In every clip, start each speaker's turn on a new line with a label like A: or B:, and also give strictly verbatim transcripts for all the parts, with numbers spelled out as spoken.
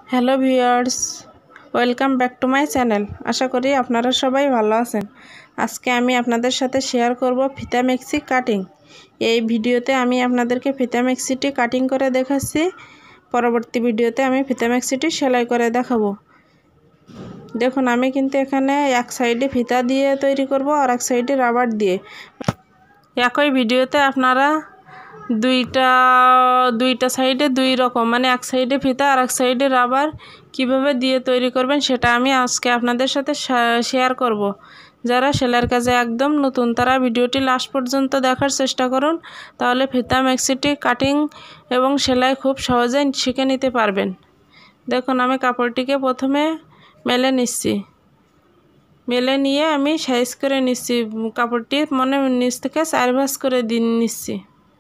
A: Hello viewers, welcome back to my channel. আশা করি আপনারা সবাই ভালো আছেন। আজকে আমি আপনাদের সাথে শেয়ার করব ফিতা মেক্সি কাটিং। এই ভিডিওতে আমি আপনাদেরকে ফিতা মেক্সিটি কাটিং করে দেখাচ্ছি। পরবর্তী ভিডিওতে আমি ফিতা মেক্সিটি সেলাই করে দেখাবো। দেখুন, আমি কিন্তু এখানে এক সাইডে ফিতা দিয়ে তৈরি করব আর এক সাইডে রাবার দিয়ে। একই ভিডিওতে আপনারা দুইটা দুইটা সাইডে দুই রকম, মানে এক সাইডে ফিতা আর এক সাইডে রাবার কিভাবে দিয়ে তৈরি করবেন সেটা আমি আজকে আপনাদের সাথে শেয়ার করব। যারা সেলাইয়ের কাজে একদম নতুন তারা ভিডিওটি লাস্ট পর্যন্ত দেখার চেষ্টা করুন, তাহলে ফিতা মেক্সিটি কাটিং এবং সেলাই খুব সহজেই শিখে নিতে পারবেন। দেখুন, আমি কাপড়টিকে প্রথমে মেলে নিচ্ছি। মেলে নিয়ে আমি সাইজ করে নিচ্ছি। কাপড়টি মানে নিচ থেকে চার ভাঁজ করে দিয়ে নিচ্ছি।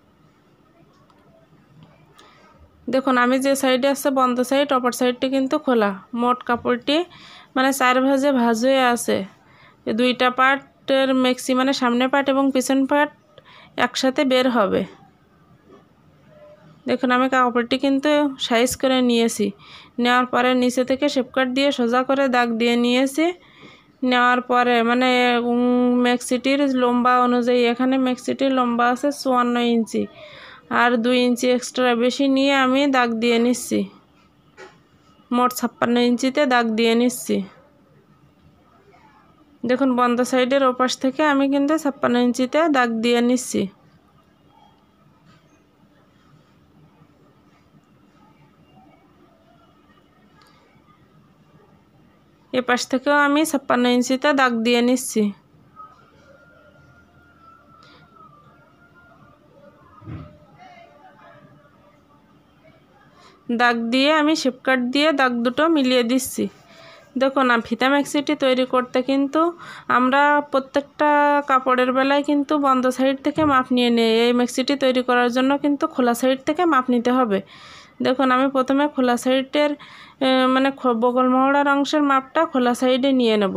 A: দেখুন, আমি যে সাইডে আছে বন্ধ সাইড, অপর সাইডটি কিন্তু খোলা। মোট কাপড়টি মানে চার ভাঁজে ভাঁজ হয়ে আছে। দুইটা পার্টের মেক্সি মানে সামনে পার্ট এবং পিছন পার্ট একসাথে বের হবে। দেখুন, আমি কাপড়টি কিন্তু সাইজ করে নিয়েছি। নেওয়ার পরে নিচে থেকে শেপকাট দিয়ে সোজা করে দাগ দিয়ে নিয়েছি। নেওয়ার পরে মানে মেক্সিটির লম্বা অনুযায়ী এখানে মেক্সিটির লম্বা আছে চুয়ান্ন ইঞ্চি, আর দুই ইঞ্চি এক্সট্রা বেশি নিয়ে আমি দাগ দিয়ে নিচ্ছি। মোট ছাপ্পান্ন ইঞ্চিতে দাগ দিয়ে নিচ্ছি। দেখুন, বন্ধ সাইডের ওপাশ থেকে আমি কিন্তু ছাপ্পান্ন ইঞ্চিতে দাগ দিয়ে নিচ্ছি। এপাশ থেকেও আমি ছাপ্পান্ন ইঞ্চিতে দাগ দিয়ে নিচ্ছি। দাগ দিয়ে আমি শেপকাট দিয়ে দাগ দুটো মিলিয়ে দিচ্ছি। দেখুন, ফিতা মেক্সিটি তৈরি করতে কিন্তু আমরা প্রত্যেকটা কাপড়ের বেলায় কিন্তু বন্ধ সাইড থেকে মাপ নিয়ে নিই। এই মেক্সিটি তৈরি করার জন্য কিন্তু খোলা সাইড থেকে মাপ নিতে হবে। দেখুন, আমি প্রথমে খোলা সাইডের মানে বগল মহড়ার অংশের মাপটা খোলা সাইডে নিয়ে নেব।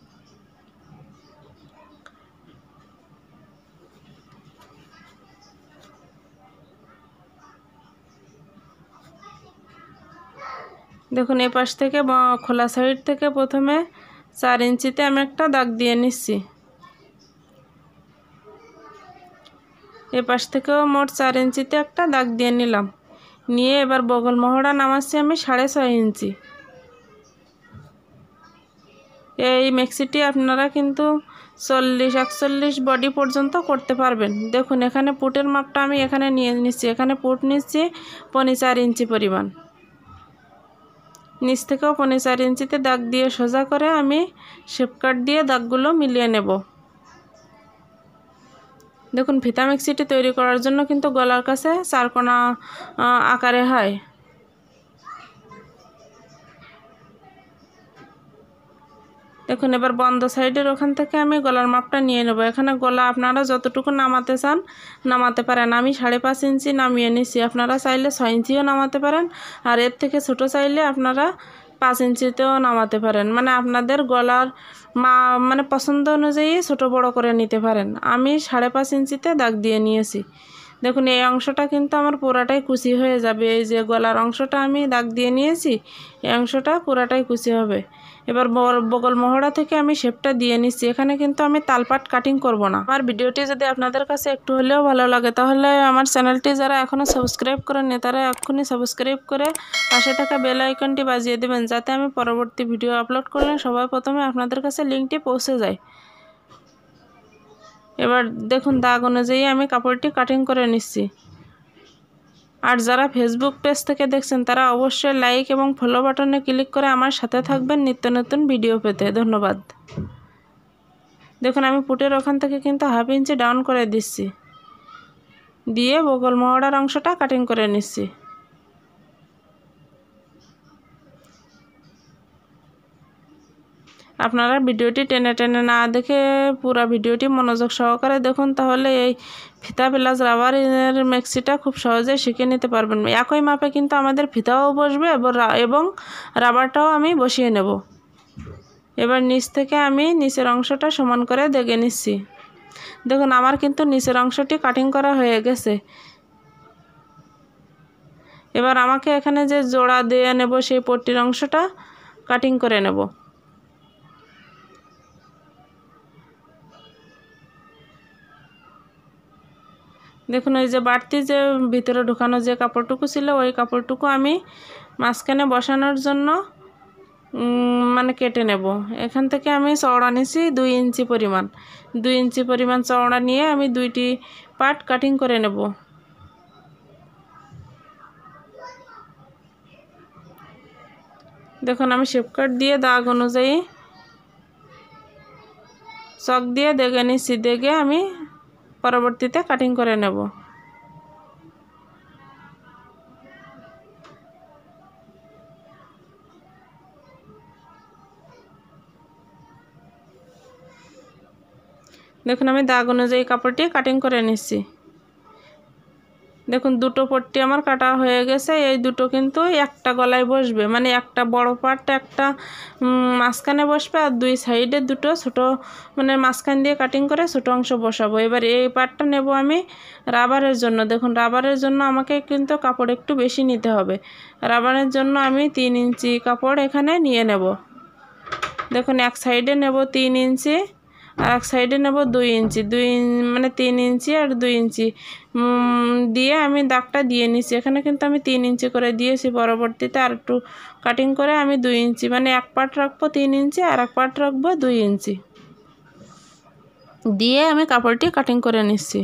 A: দেখুন, এই পাশ থেকে খোলা সাইড থেকে প্রথমে চার ইঞ্চিতে আমি একটা দাগ দিয়ে নিচ্ছি। এ পাশ থেকেও মোট চার ইঞ্চিতে একটা দাগ দিয়ে নিলাম। নিয়ে এবার বগল মহড়া নামাচ্ছি আমি সাড়ে ছয় ইঞ্চি। এই মেক্সিটি আপনারা কিন্তু চল্লিশ একচল্লিশ বডি পর্যন্ত করতে পারবেন। দেখুন, এখানে পুটের মাপটা আমি এখানে নিয়ে নিচ্ছি। এখানে পুট নিচ্ছি পৌনে চার ইঞ্চি পরিমাণ। নিচ থেকেও পৌনে চার ইঞ্চিতে দাগ দিয়ে সোজা করে আমি শেপকাট দিয়ে দাগগুলো মিলিয়ে নেব। দেখুন, ফিতা মেক্সিটি তৈরি করার জন্য কিন্তু গলার কাছে চারকোনা আকারে হয়। দেখুন, এবার বন্ধ সাইডের ওখান থেকে আমি গলার মাপটা নিয়ে নেব। এখানে গলা আপনারা যতটুকু নামাতে চান নামাতে পারেন। আমি সাড়ে পাঁচ ইঞ্চি নামিয়ে নিচ্ছি। আপনারা চাইলে ছয় ইঞ্চিও নামাতে পারেন, আর এর থেকে ছোট চাইলে আপনারা পাঁচ ইঞ্চিতেও নামাতে পারেন। মানে আপনাদের গলার মা মানে পছন্দ অনুযায়ী ছোট বড় করে নিতে পারেন। আমি সাড়ে পাঁচ ইঞ্চিতে দাগ দিয়ে নিয়েছি। দেখুন, এই অংশটা কিন্তু আমার পুরাটাই কুচি হয়ে যাবে। এই যে গলার অংশটা আমি দাগ দিয়ে নিয়েছি, এই অংশটা পুরাটাই কুচি হবে। এবার বগল মহড়া থেকে আমি শেপটা দিয়ে নিচ্ছি। এখানে কিন্তু আমি তালপাট কাটিং করব না। আমার ভিডিওটি যদি আপনাদের কাছে একটু হলেও ভালো লাগে তাহলে আমার চ্যানেলটি যারা এখনও সাবস্ক্রাইব করেননি তারা এক্ষুনি সাবস্ক্রাইব করে পাশে থাকা বেল আইকনটি বাজিয়ে দেবেন, যাতে আমি পরবর্তী ভিডিও আপলোড করলে সবার প্রথমে আপনাদের কাছে লিঙ্কটি পৌঁছে যায়। এবার দেখুন, দাগ অনুযায়ী আমি কাপড়টি কাটিং করে নিচ্ছি। আর যারা ফেসবুক পেজ থেকে দেখছেন তারা অবশ্যই লাইক এবং ফলো বাটনে ক্লিক করে আমার সাথে থাকবেন নিত্য নতুন ভিডিও পেতে। ধন্যবাদ। দেখুন, আমি পুটের ওখান থেকে কিন্তু হাফ ইঞ্চি ডাউন করে দিচ্ছি, দিয়ে বগল মহড়ার অংশটা কাটিং করে নিচ্ছি। আপনারা ভিডিওটি টেনে টেনে না দেখে পুরো ভিডিওটি মনোযোগ সহকারে দেখুন, তাহলে এই ফিতা প্লাস রাবারের মেক্সিটা খুব সহজেই শিখে নিতে পারবেন। একই মাপে কিন্তু আমাদের ফিতাও বসবে এবং রাবারটাও আমি বসিয়ে নেব। এবার নিচ থেকে আমি নিচের অংশটা সমান করে দেখে নিচ্ছি। দেখুন, আমার কিন্তু নিচের অংশটি কাটিং করা হয়ে গেছে। এবার আমাকে এখানে যে জোড়া দিয়ে নেব সেই পট্টির অংশটা কাটিং করে নেব। দেখুন ওই যে বাড়তি যে ভিতরে ঢোকানো যে কাপড়টুকু ছিল ওই কাপড়টুকু আমি মাঝখানে বসানোর জন্য মানে কেটে নেব। এখান থেকে আমি চওড়া নিয়েছি দুই ইঞ্চি পরিমাণ, দুই ইঞ্চি পরিমাণ চওড়া নিয়ে আমি দুইটি পার্ট কাটিং করে নেব। দেখুন আমি শেপ কাট দিয়ে দাগ অনুযায়ী চক দিয়ে দেখে নিচ্ছি, দেখে আমি পরবর্তীতে কাটিং করে নেব। দেখুন আমি দাগ অনুযায়ী কাপড়টি কাটিং করে নিচ্ছি। দেখুন দুটো পট্টি আমার কাটা হয়ে গেছে। এই দুটো কিন্তু একটা গলায় বসবে, মানে একটা বড় পার্ট একটা মাঝখানে বসবে আর দুই সাইডে দুটো ছোট মানে মাঝখান দিয়ে কাটিং করে ছোট অংশ বসাবো। এবার এই পার্টটা নেব আমি রাবারের জন্য। দেখুন রাবারের জন্য আমাকে কিন্তু কাপড় একটু বেশি নিতে হবে। রাবারের জন্য আমি তিন ইঞ্চি কাপড় এখানে নিয়ে নেব। দেখুন এক সাইডে নেব তিন ইঞ্চি আর এক সাইডে নেব দুই ইঞ্চি, দুই মানে তিন ইঞ্চি আর দুই ইঞ্চি দিয়ে আমি দাগটা দিয়ে নিচ্ছি। এখানে কিন্তু আমি তিন ইঞ্চি করে দিয়েছি, পরবর্তীতে আর একটু কাটিং করে আমি দুই ইঞ্চি মানে এক পার্ট রাখবো তিন ইঞ্চি আর এক পার্ট রাখবো দুই ইঞ্চি দিয়ে আমি কাপড়টি কাটিং করে নিচ্ছি।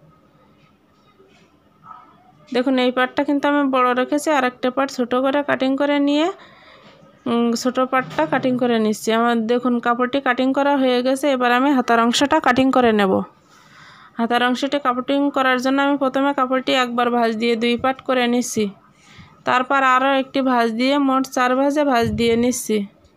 A: দেখুন এই পার্টটা কিন্তু আমি বড় রেখেছি, আর একটা পার্ট ছোটো করে কাটিং করে নিয়ে ছোটো পার্টটা কাটিং করে নিচ্ছি। আমার দেখুন কাপড়টি কাটিং করা হয়ে গেছে। এবার আমি হাতার অংশটা কাটিং করে নেব। হাতার অংশটি কাটিং করার জন্য আমি প্রথমে কাপড়টি একবার ভাঁজ দিয়ে দুই পার্ট করে নিচ্ছি, তারপর আরও একটি ভাঁজ দিয়ে মোট চার ভাঁজে ভাঁজ দিয়ে নিচ্ছি।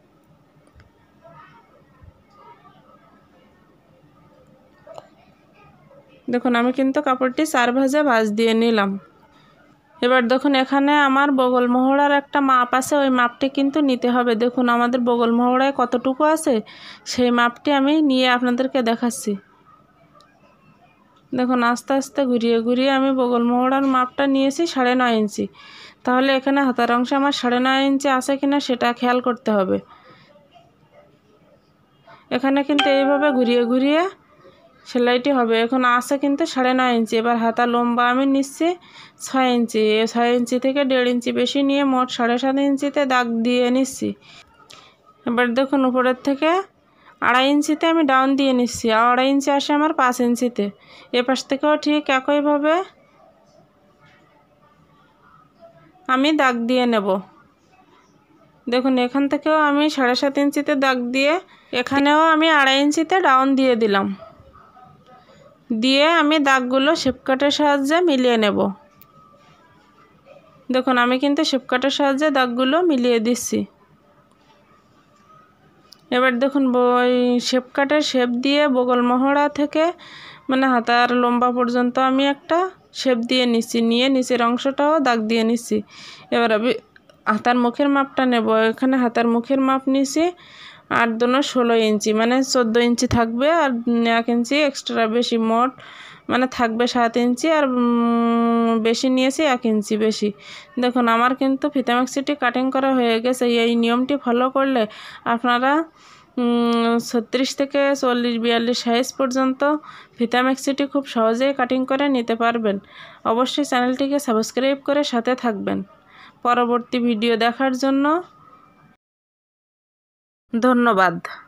A: দেখুন আমি কিন্তু কাপড়টি চার ভাঁজে ভাঁজ দিয়ে নিলাম। এবার দেখুন এখানে আমার বগল মহড়ার একটা মাপ আছে, ওই মাপটি কিন্তু নিতে হবে। দেখুন আমাদের বগল মহড়ায় কতটুকু আছে সেই মাপটি আমি নিয়ে আপনাদেরকে দেখাচ্ছি। দেখুন আস্তে আস্তে ঘুরিয়ে ঘুরিয়ে আমি বগল মহড়ার মাপটা নিয়েছি সাড়ে নয় ইঞ্চি। তাহলে এখানে হাতার অংশে আমার সাড়ে নয় ইঞ্চি আছে কিনা সেটা খেয়াল করতে হবে। এখানে কিন্তু এইভাবে ঘুরিয়ে ঘুরিয়ে সেলাইটি হবে। এখন আছে কিন্তু সাড়ে নয় ইঞ্চি। এবার হাতা লম্বা আমি নিচ্ছি ছয় ইঞ্চি, ছয় ইঞ্চি থেকে দেড় ইঞ্চি বেশি নিয়ে মোট সাড়ে সাত ইঞ্চিতে দাগ দিয়ে নিচ্ছি। এবার দেখুন উপরের থেকে আড়াই ইঞ্চিতে আমি ডাউন দিয়ে নিচ্ছি, আড়াই ইঞ্চি আসে আমার পাঁচ ইঞ্চিতে। এ পাশ থেকেও ঠিক একইভাবে আমি দাগ দিয়ে নেব। দেখুন এখান থেকেও আমি সাড়ে সাত ইঞ্চিতে দাগ দিয়ে এখানেও আমি আড়াই ইঞ্চিতে ডাউন দিয়ে দিলাম, দিয়ে আমি দাগগুলো শেপ কাটের সাহায্যে মিলিয়ে নেব। দেখুন আমি কিন্তু শেপ কাটের সাহায্যে দাগগুলো মিলিয়ে দিচ্ছি। এবার দেখুন ওই শেপ কাটের শেপ দিয়ে বগল মহড়া থেকে মানে হাতার লম্বা পর্যন্ত আমি একটা শেপ দিয়ে নিচ্ছি, নিয়ে নিচের অংশটাও দাগ দিয়ে নিচ্ছি। এবার আমি হাতার মুখের মাপটা নেব। এখানে হাতার মুখের মাপ নিচ্ছি আট দুনো ষোলো ইঞ্চি, মানে চোদ্দো ইঞ্চি থাকবে আর এক ইঞ্চি এক্সট্রা বেশি, মোট মানে থাকবে সাত ইঞ্চি আর বেশি নিয়েছি এক ইঞ্চি বেশি। দেখুন আমার কিন্তু ফিতা ম্যাক্সিটি কাটিং করা হয়ে গেছে। এই নিয়মটি ফলো করলে আপনারা ছত্রিশ থেকে চল্লিশ বিয়াল্লিশ সাইজ পর্যন্ত ফিতা ম্যাক্সিটি খুব সহজেই কাটিং করে নিতে পারবেন। অবশ্যই চ্যানেলটিকে সাবস্ক্রাইব করে সাথে থাকবেন। পরবর্তী ভিডিও দেখার জন্য ধন্যবাদ।